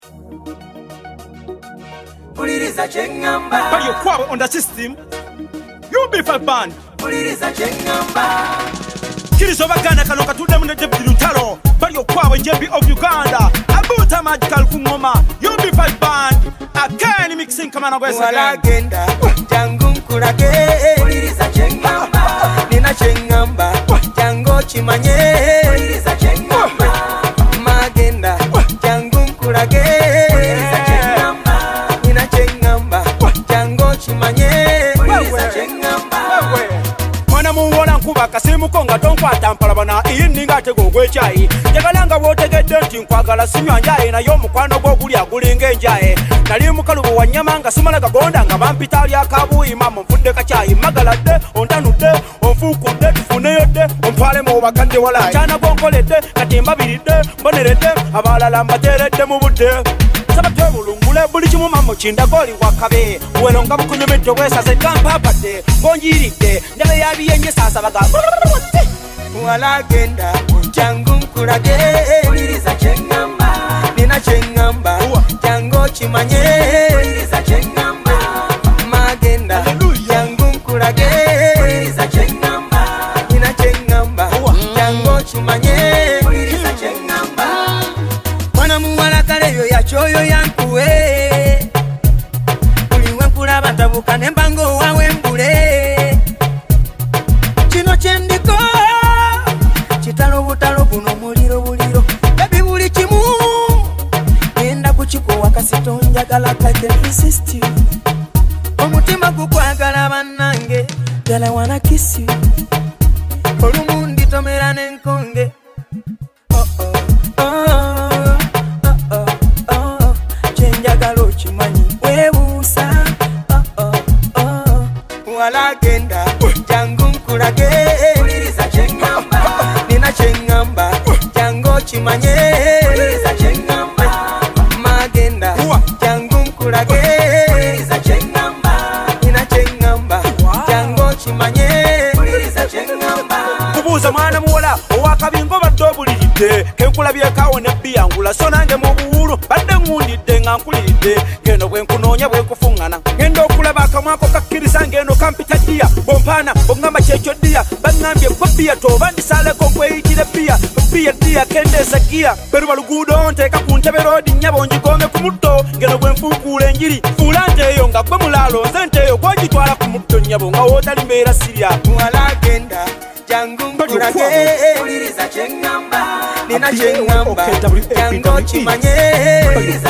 Uliriza chengamba. But you quarrel on the system. You be for band. Uliriza chengamba. Kirizo bagana kanoka tude mune jebi lutalo. But you quarrel jebi of Uganda. Abuta magical kungoma. You be for band. Akani mixing kamana gwesa wala genda jangu nkurage. Uliriza chengamba. Nina chengamba jango chimanye. Uliriza chengamba. Magenda jangu nkurage. Uliriza chengamba. Nina chengamba jango chimanye. Uliriza chengamba. Mwana muwona nkuba kasimu konga tonkwata mpalabana ininga tegogwe chai jagalanga wotegedde nti nkwagala sinywa njaye nayo omukwano gw'oguli agulinga enjaye nali mukalubu wa nnyama nga simala gagonda nga bampita ali akabuuyi mama nfudde kacayi magaladde ontanudde onfuukudde tufuneyo dde ontwale mu bakadde walayi akyana gonkoledde kati mbabiridde mboneredde abalala mbateeredde mu budde sabate bulungule buli kimu mama kindagoli wakabe weno nga bukunyumidde bwesaze kampapadde ngonjiridde ndebe yabiyenye sasa baga wala genda jangu nkurage. Uliriza chengamba. Nina chengamba jango chimanye. Uliriza chengamba. Magenda jangu nkurage. Uliriza chengamba. Nina chengamba jango chimanye. Uliriza chengamba. Mwana muwala kale yo yachoyo yankuwe. Uliwe nkulaba tabuka nembango wawe mbule. Chino chendiko chitalo butalo buno muliro buliro. Baby buli kimu nenda kuchikuwa kasito njagala I can resist you. Omutima gukwagala bannange girl I wanna kiss you. Olumundi tomera nenkonge. Chenjagala okimanyi webuusa. Wala genda jangu nkurage. Uliriza chengamba. Nina chengamba jango chimanye. Uliriza chengamba. Magenda jangu nkurage. Uliriza chengamba. Nina chengamba jango chimanye. Uliriza chengamba. kubuuza mwana muwola owakabingo badde obuliridde kenkulabye kawo nebbi yangula so nange mu buwulu badde ngundidde nga nkuliridde ngeno bwenkunoonya bwenkufuŋŋana ngenda okulaba akamwako kakkiriza ngeno kampita ddiya bompaana bongamba kyekyo ddiya baŋŋambye gwe bbiya toba ndisaleko nkweyitire bbiya ddiya kendeesa giya beruba luguudo nteeka ku ntebe roodi nnyabo njigombe ku mutto ngeno bwenfuukuula enjiri fuula nteeyo nga gwe mulaalo nze nteeyo gwogitwala ku mutto nnyabo nga wootali mbeera sirya wala genda jangu nkurage. Uliriza chengamba. Nina chengamba jango chimanye. Uliriza